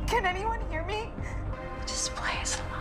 Can anyone hear me? Just play us alive.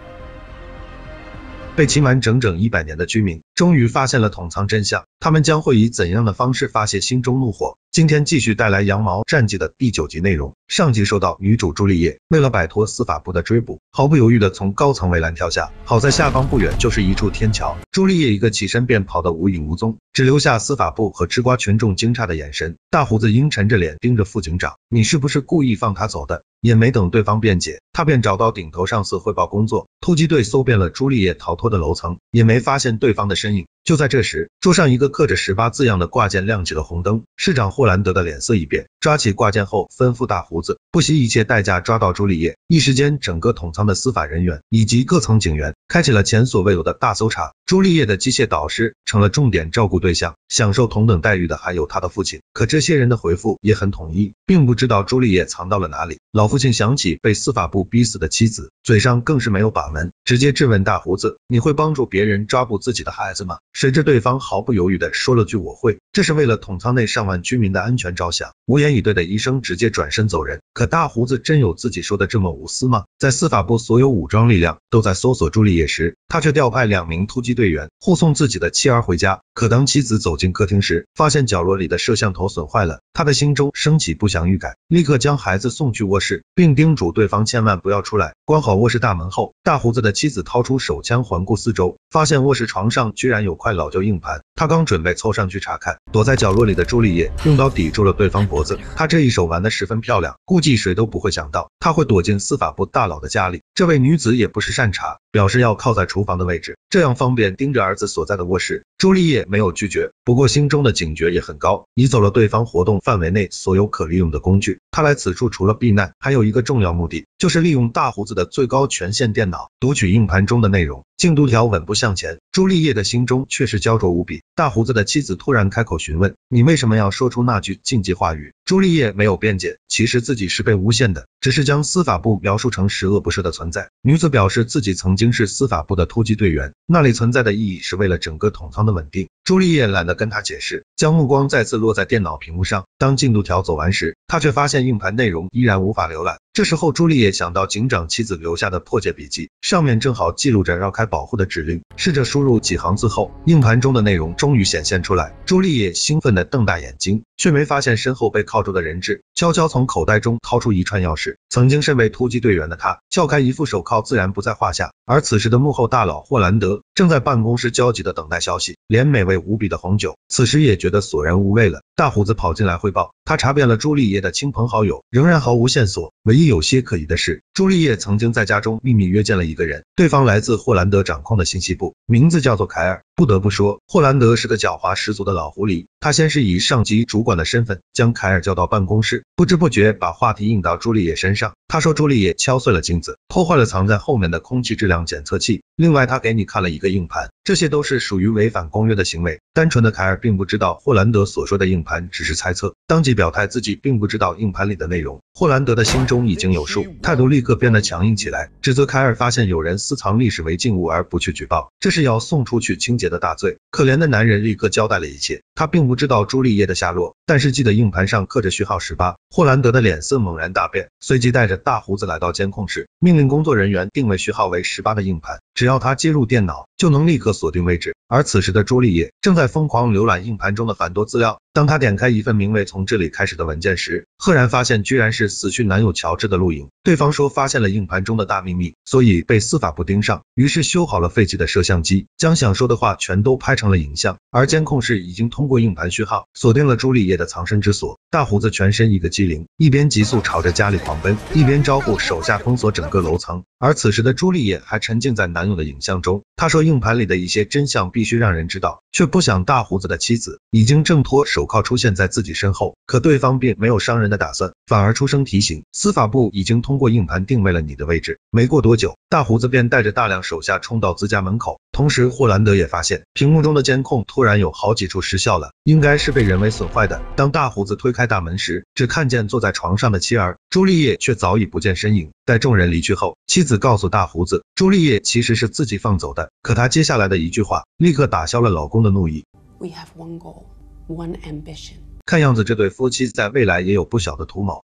被欺瞒整整100年的居民，终于发现了捅仓真相，他们将会以怎样的方式发泄心中怒火？今天继续带来《羊毛战记》的第9集内容。上集说到，女主朱丽叶为了摆脱司法部的追捕，毫不犹豫地从高层围栏跳下，好在下方不远就是一处天桥。朱丽叶一个起身便跑得无影无踪，只留下司法部和吃瓜群众惊诧的眼神。大胡子阴沉着脸盯着副警长：“你是不是故意放他走的？”也没等对方辩解，他便找到顶头上司汇报工作。突击队搜遍了朱丽叶逃脱的楼层，也没发现对方的身影。就在这时，桌上一个刻着18字样的挂件亮起了红灯。市长霍兰德的脸色一变，抓起挂件后吩咐大胡子不惜一切代价抓到朱丽叶。一时间，整个统仓的司法人员以及各层警员开启了前所未有的大搜查。朱丽叶的机械导师成了重点照顾对象，享受同等待遇的还有他的父亲。可这些人的回复也很统一，并不知道朱丽叶藏到了哪里。老父亲想起被司法部逼死的妻子，嘴上更是没有把门，直接质问大胡子：“你会帮助别人抓捕自己的孩子吗？”谁知对方毫不犹豫地说了句：“我会。”这是为了统仓内上万居民的安全着想。无言以对的医生直接转身走人。可大胡子真有自己说的这么无私吗？在司法部所有武装力量都在搜索朱丽叶时，他却调派2名突击队员护送自己的妻儿回家。可当妻子走进客厅时，发现角落里的摄像头损坏了，他的心中升起不祥预感，立刻将孩子送去卧室，并叮嘱对方千万不要出来。关好卧室大门后，大胡子的妻子掏出手枪环顾四周，发现卧室床上居然有块老旧硬盘。他刚准备凑上去查看，躲在角落里的朱丽叶用刀抵住了对方脖子。他这一手玩得十分漂亮，估计谁都不会想到他会躲进司法部大佬的家里。这位女子也不是善茬，表示要靠在厨房的位置，这样方便盯着儿子所在的卧室。朱丽叶没有拒绝，不过心中的警觉也很高，移走了对方活动范围内所有可利用的工具。他来此处除了避难，还有一个重要目的，就是利用大胡子的最高权限电脑读取硬盘中的内容。进度条稳步向前，朱丽叶的心中却是焦灼无比。大胡子的妻子突然开口询问：“你为什么要说出那句禁忌话语？”朱丽叶没有辩解，其实自己是被诬陷的，只是将司法部描述成十恶不赦的存在。女子表示自己曾经是司法部的突击队员，那里存在的意义是为了整个统仓的稳定。朱丽叶懒得跟他解释，将目光再次落在电脑屏幕上。当进度条走完时，他却发现硬盘内容依然无法浏览。这时候朱丽叶想到警长妻子留下的破解笔记，上面正好记录着绕开保护的指令。试着输入几行字后，硬盘中的内容终于显现出来。朱丽叶兴奋地瞪大眼睛，却没发现身后被铐住的人质悄悄从口袋中掏出一串钥匙。曾经身为突击队员的他，撬开一副手铐自然不在话下。而此时的幕后大佬霍兰德正在办公室焦急地等待消息，连美味无比的红酒此时也觉得索然无味了。大胡子跑进来汇报，他查遍了朱丽叶的亲朋好友，仍然毫无线索。唯一有些可疑的是，朱丽叶曾经在家中秘密约见了一个人，对方来自霍兰德掌控的信息部，名字叫做凯尔。不得不说，霍兰德是个狡猾十足的老狐狸。他先是以上级主管的身份将凯尔叫到办公室，不知不觉把话题引到朱丽叶身上。他说朱丽叶敲碎了镜子，破坏了藏在后面的空气质量检测器，另外他给你看了一个硬盘，这些都是属于违反公约的行为。单纯的凯尔并不知道霍兰德所说的硬盘只是猜测，当即表态自己并不知道硬盘里的内容。霍兰德的心中已经有数，态度立刻变得强硬起来，指责凯尔发现有人私藏历史违禁物而不去举报，这是要送出去清洁的大罪。可怜的男人立刻交代了一切，他并不知道朱丽叶的下落，但是记得硬盘上刻着序号18。霍兰德的脸色猛然大变，随即带着大胡子来到监控室，命令工作人员定位序号为18的硬盘，只要他接入电脑，就能立刻锁定位置。而此时的朱丽叶正在疯狂浏览硬盘中的繁多资料，当他点开一份名为从这里开始的文件时，赫然发现居然是死去男友乔治的录影。对方说发现了硬盘中的大秘密，所以被司法部盯上，于是修好了废弃的摄像机，将想说的话全都拍成了影像。而监控室已经通过硬盘序号锁定了朱丽叶的藏身之所。大胡子全身一个机灵，一边急速朝着家里狂奔，一边招呼手下封锁整个楼层。而此时的朱丽叶还沉浸在男友的影像中，她说硬盘里的一些真相必须让人知道，却不想大胡子的妻子已经挣脱手铐出现在自己身后，可对方并没有伤人的打算，反而出声提醒，司法部已经通过硬盘定位了你的位置。没过多久，大胡子便带着大量手下冲到自家门口，同时霍兰德也发现屏幕中的监控突然有好几处失效了，应该是被人为损坏的。当大胡子推开大门时，只看见坐在床上的妻儿，朱丽叶却早已不见身影。待众人离去后，妻子告诉大胡子，朱丽叶其实是自己放走的，可她接下来的一句话立刻打消了老公的怒意。 We have one goal, one ambition. 看样子这对夫妻在未来也有不小的图谋。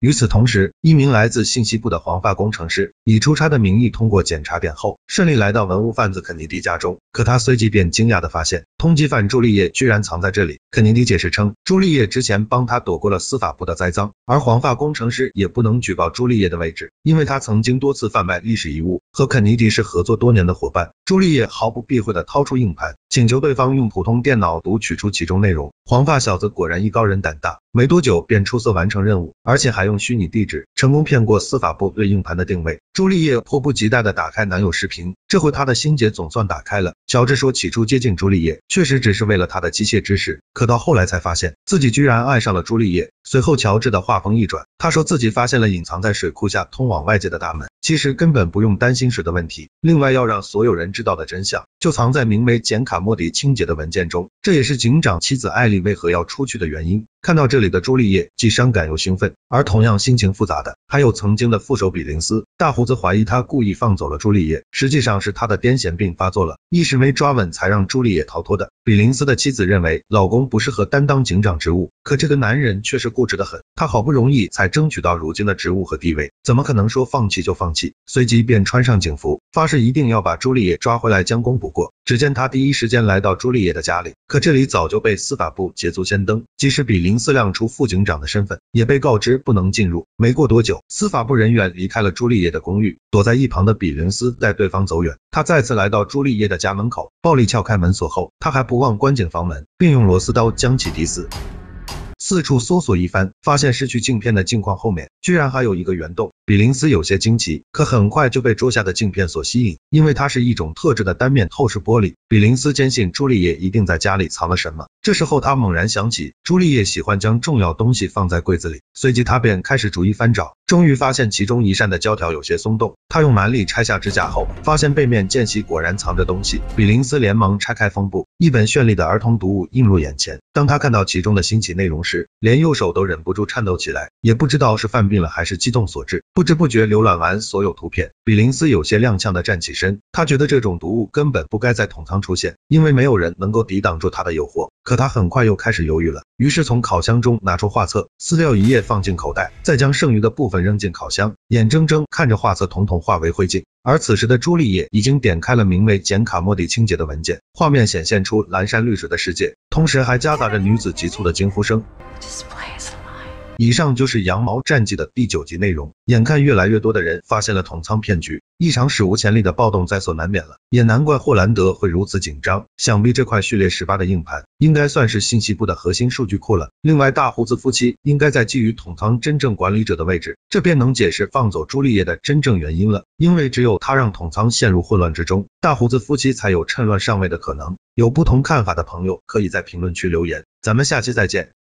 与此同时，一名来自信息部的黄发工程师以出差的名义通过检查点后，顺利来到文物贩子肯尼迪家中。可他随即便惊讶地发现，通缉犯朱丽叶居然藏在这里。肯尼迪解释称，朱丽叶之前帮他躲过了司法部的栽赃，而黄发工程师也不能举报朱丽叶的位置，因为他曾经多次贩卖历史遗物，和肯尼迪是合作多年的伙伴。朱丽叶毫不避讳地掏出硬盘，请求对方用普通电脑读取出其中内容。黄发小子果然艺高人胆大，没多久便出色完成任务，而且还用虚拟地址成功骗过司法部对硬盘的定位。朱丽叶迫不及待地打开男友视频，这回他的心结总算打开了。乔治说，起初接近朱丽叶确实只是为了她的机械知识，可到后来才发现自己居然爱上了朱丽叶。随后乔治的话锋一转，他说自己发现了隐藏在水库下通往外界的大门，其实根本不用担心水的问题。另外要让所有人知道的真相，就藏在名为简卡莫迪清洁的文件中，这也是警长妻子艾莉为何要出去的原因。看到这里的朱丽叶既伤感又兴奋，而同样心情复杂的还有曾经的副手比林斯。大胡子怀疑他故意放走了朱丽叶，实际上是他的癫痫病发作了，一时没抓稳才让朱丽叶逃脱的。比林斯的妻子认为老公不适合担当警长职务，可这个男人却是固执得很，他好不容易才争取到如今的职务和地位，怎么可能说放弃就放弃？随即便穿上警服，发誓一定要把朱丽叶抓回来将功补过。只见他第一时间来到朱丽叶的家里，可这里早就被司法部捷足先登，即使比林斯亮出副警长的身份，也被告知不能进入。没过多久，司法部人员离开了朱丽叶的公寓，躲在一旁的比林斯带对方走远。他再次来到朱丽叶的家门口，暴力撬开门锁后，他还不忘关紧房门，并用螺丝刀将其抵死。四处搜索一番，发现失去镜片的镜框后面居然还有一个圆洞。比林斯有些惊奇，可很快就被桌下的镜片所吸引，因为它是一种特制的单面透视玻璃。比林斯坚信朱丽叶一定在家里藏了什么。这时候他猛然想起，朱丽叶喜欢将重要东西放在柜子里，随即他便开始逐一翻找，终于发现其中一扇的胶条有些松动。他用蛮力拆下支架后，发现背面间隙果然藏着东西。比林斯连忙拆开封布，一本绚丽的儿童读物映入眼前。当他看到其中的新奇内容时，连右手都忍不住颤抖起来，也不知道是犯病了还是激动所致，不知不觉浏览完所有图片。比林斯有些踉跄地站起身，他觉得这种读物根本不该在桶仓出现，因为没有人能够抵挡住他的诱惑。可他很快又开始犹豫了，于是从烤箱中拿出画册，撕掉一页放进口袋，再将剩余的部分扔进烤箱，眼睁睁看着画册统统化为灰烬。而此时的朱丽叶已经点开了名为简卡莫迪清洁的文件，画面显现出蓝山绿水的世界，同时还夹杂着女子急促的惊呼声。以上就是羊毛战记的第9集内容。眼看越来越多的人发现了桶仓骗局，一场史无前例的暴动在所难免了，也难怪霍兰德会如此紧张。想必这块序列18的硬盘应该算是信息部的核心数据库了。另外，大胡子夫妻应该在觊觎桶仓真正管理者的位置，这便能解释放走朱丽叶的真正原因了。因为只有他让桶仓陷入混乱之中，大胡子夫妻才有趁乱上位的可能。有不同看法的朋友可以在评论区留言，咱们下期再见。